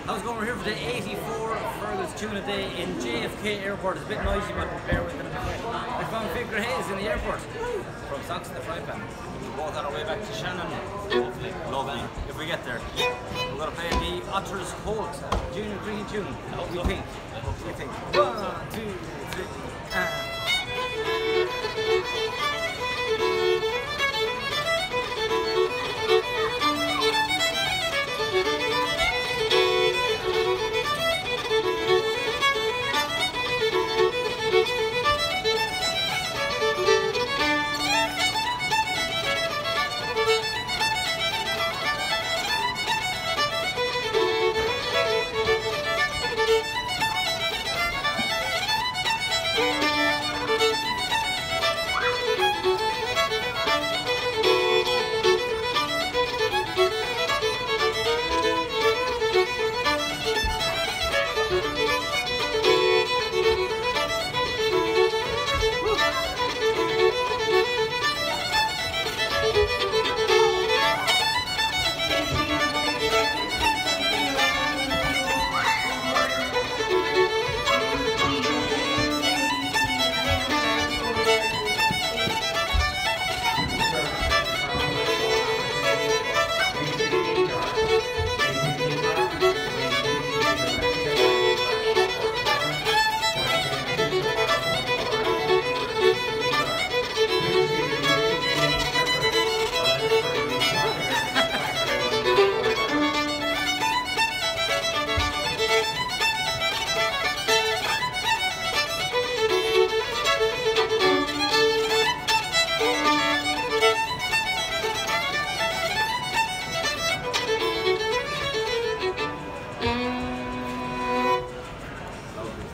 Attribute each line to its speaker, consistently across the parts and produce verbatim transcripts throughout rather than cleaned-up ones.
Speaker 1: How's it going? We're here for the eighty-four Fergal's Tuna Day in J F K Airport. It's a bit noisy, but bear with it. I found Fiachra Hayes in the airport from Socks in the Fry Pan. We'll both on our way back to Shannon, hopefully. Lovely. If we get there. We're going to play the Otters Holt Junior Crehan tune. I hope we think. I hope we think. One, two, three, ah.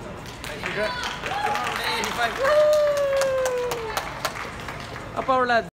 Speaker 1: eighty-five. Up our lads.